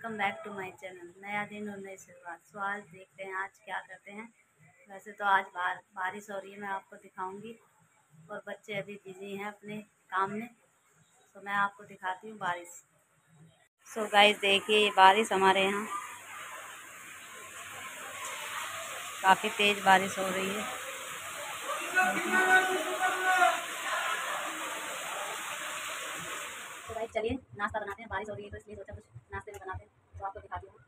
Welcome back to my channel. नया दिन और नई शुरुआत। सो आज देखते हैं आज क्या करते हैं। वैसे तो आज बारिश हो रही है, मैं आपको दिखाऊंगी, और बच्चे अभी बिजी हैं अपने काम में। तो मैं आपको दिखाती हूँ बारिश। सो गाइस देखिए, ये बारिश हमारे यहाँ काफ़ी तेज़ बारिश हो रही है। तो भाई चलिए नाश्ता बनाते हैं। बारिश हो रही है तो इसलिए सोचा कुछ नाश्ते में बनाते हैं, तो आपको दिखाती हूँ।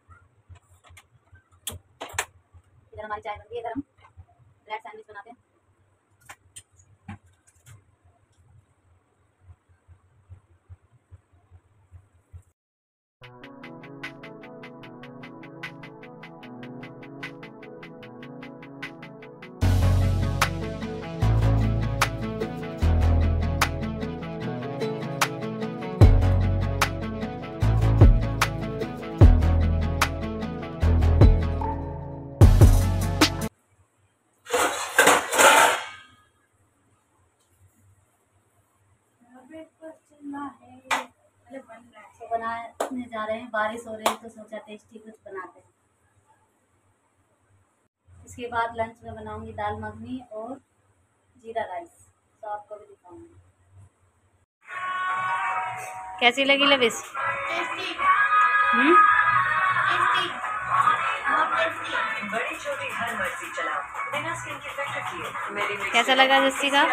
इधर हमारी चाय बन रही है, इधर हम ब्रेड सैंडविच बनाते हैं। तो बनाने जा रहे हैं, बारिश हो रही है तो सोचा टेस्टी कुछ बनाते हैं। इसके बाद लंच में बनाऊंगी दाल मखनी और जीरा राइस, तो आपको भी दिखाऊंगी। कैसी लगी लविश? कैसा लगा जस्सी का?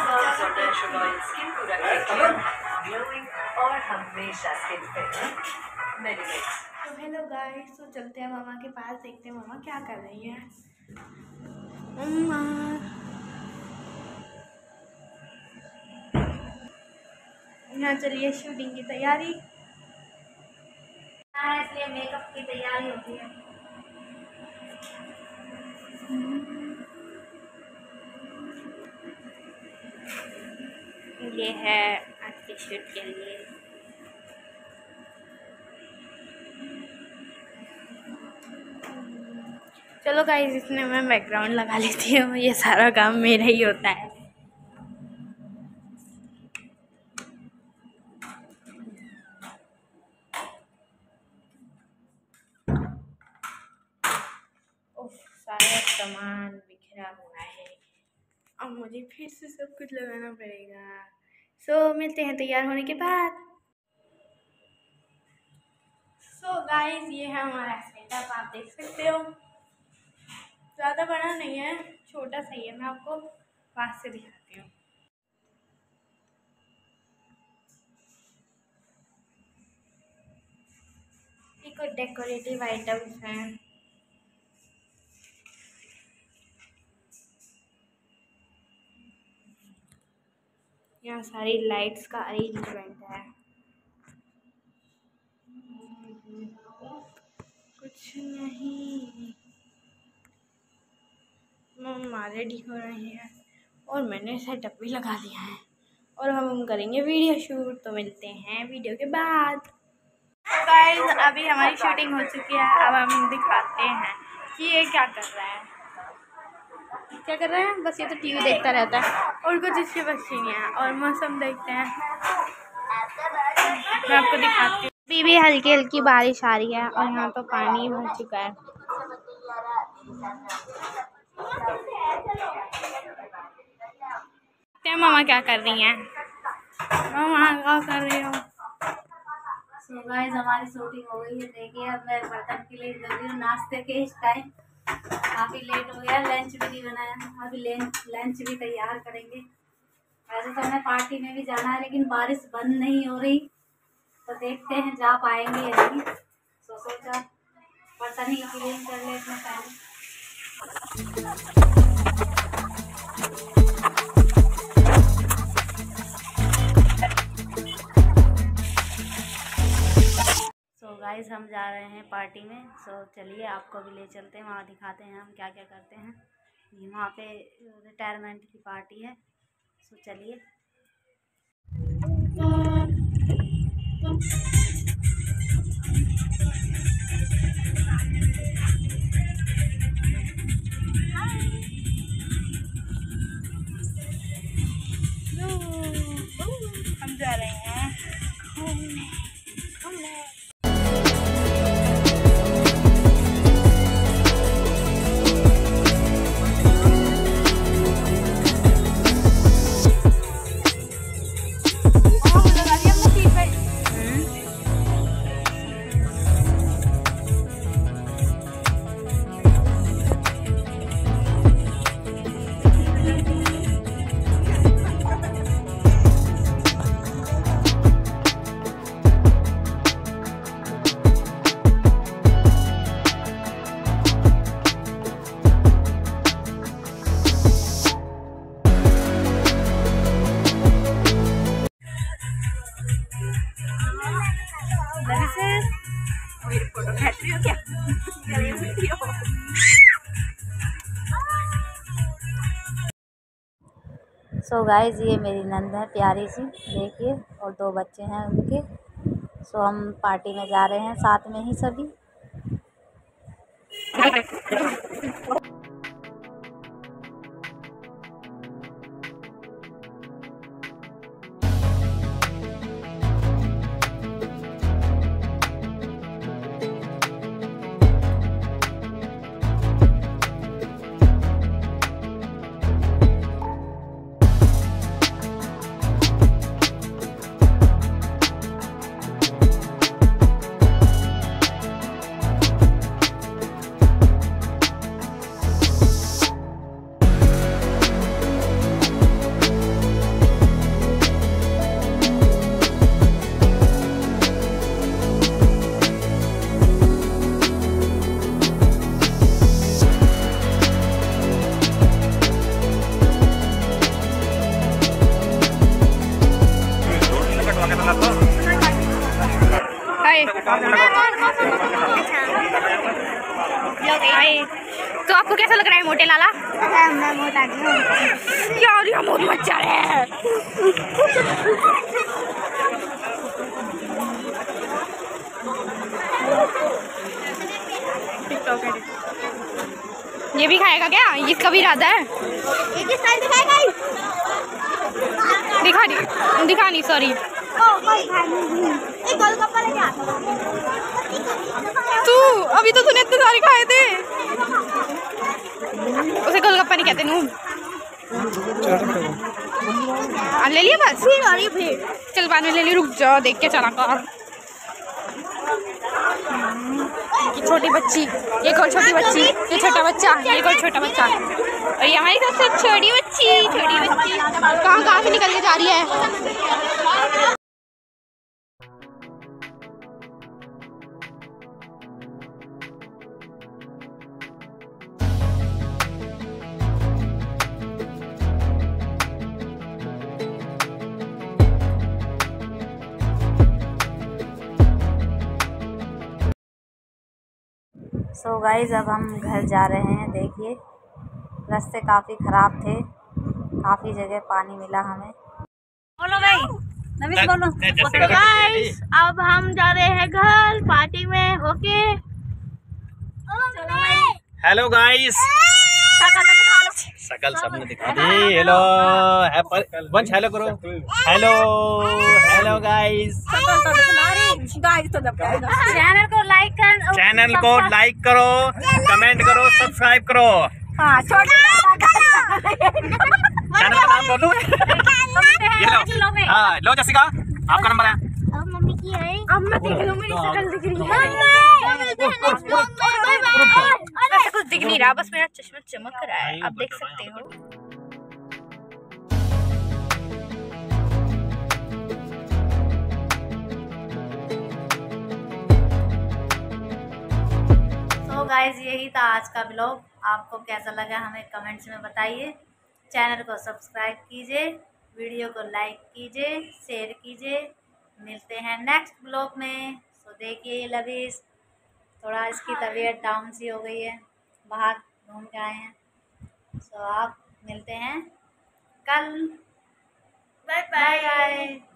और हमेशा तो हेलो गाइस, तो चलते हैं मामा के पास, देखते हैं मामा क्या कर रही है। यहाँ चलिए शूटिंग की तैयारी, इसलिए मेकअप की तैयारी होती है। ये है आज के शूट के लिए। चलो गाइस, इसमें मैं बैकग्राउंड लगा लेती हूँ, ये सारा काम मेरा ही होता है। सारा सामान बिखरा हुआ है, अब मुझे फिर से सब कुछ लगाना पड़ेगा। सो मिलते हैं तैयार होने के बाद। सो गाइस, ये है हमारा सेटअप, आप देख सकते हो। ज़्यादा बड़ा नहीं है, छोटा सा ही है। मैं आपको पास से दिखाती हूँ। ये कुछ डेकोरेटिव आइटम्स हैं। यहाँ सारी लाइट्स का अरेंजमेंट है। कुछ नहीं, मम्मा रेडी हो रही है और मैंने सेटअप भी लगा लिया है, और हम करेंगे वीडियो शूट। तो मिलते हैं वीडियो के बाद। तो गाइस, अभी हमारी शूटिंग हो चुकी है। अब हम दिखाते हैं कि ये क्या कर रहा है। क्या कर रहा है? बस ये तो टीवी देखता रहता है और कुछ इसके बस नहीं है। और मौसम देखते हैं, मैं आपको दिखाती हूँ। अभी भी हल्की हल्की बारिश आ रही है और यहाँ तो पानी भर चुका है। मामा क्या कर रही हैं? मामा क्या कर रही हो? सो गाइस, हमारी शूटिंग हो गई है। देखिए, अब मैं बर्तन के लिए जल्दी हूँ नाश्ते के इस टाइम। काफ़ी लेट हो गया, लंच भी नहीं बनाया। अभी लंच भी तैयार करेंगे। वैसे तो हमें पार्टी में भी जाना है, लेकिन बारिश बंद नहीं हो रही, तो देखते हैं जा पाएंगे या नहीं। सोचा बर्तन ही क्लीन कर लेते हैं पहले। सो गाइस, हम जा रहे हैं पार्टी में। सो चलिए आपको भी ले चलते हैं, वहाँ दिखाते हैं हम क्या क्या करते हैं। ये वहाँ पे रिटायरमेंट की पार्टी है। सो चलिए। हम जा रहे हैं घूमने। सो गाइस ये मेरी नंद है प्यारी सी, देखिए, और 2 बच्चे हैं उनके। सो हम पार्टी में जा रहे हैं साथ में ही सभी। तो आपको कैसा लग रहा है मोटे लाला? मैं मोटा क्या बहुत मजा है। ये भी खाएगा क्या? इसका भी इरादा है। दिखा नहीं सॉरी। तू अभी तो तूने इतने सारे खाए थे। उसे गोलगप्पा नहीं कहते नू। ले लिया बस। चल बाद में ले ली, रुक जा, देख के चला कर। छोटी बच्ची, एक और छोटी बच्ची, ये छोटा बच्चा, एक और छोटा बच्चा, और ये हमारी सबसे छोटी बच्ची। कहाँ से निकल के जा रही है। सो गाइस अब हम घर जा रहे हैं। देखिए रास्ते काफ़ी ख़राब थे, काफ़ी जगह पानी मिला हमें। बोलो भाई, नवीस बोलो। तो गाइस अब हम जा रहे हैं घर पार्टी में होके। हेलो गाइस, शकल सबने दिखा दी। हेलो वंश, हेलो करो। Hello hello guys. चैनल को लाइक करो, कमेंट करो, सब्सक्राइब करो। चैनल का नाम बोलो। ये लो, हाँ लो जसिका, आपका नंबर है। मम्मी की है। अब मैं देख लूं, मेरी शक्ल दिख रही है। कुछ दिख नहीं रहा, बस मेरा चश्मा चमक रहा है, आप देख सकते हो। तो गाइस यही था आज का ब्लॉग। आपको कैसा लगा हमें कमेंट्स में बताइए। चैनल को सब्सक्राइब कीजिए, वीडियो को लाइक कीजिए, शेयर कीजिए। मिलते हैं नेक्स्ट ब्लॉग में। सो देखिए लवीस, थोड़ा इसकी तबीयत डाउन सी हो गई है, बाहर घूम के आए हैं। सो आप मिलते हैं कल। Bye bye.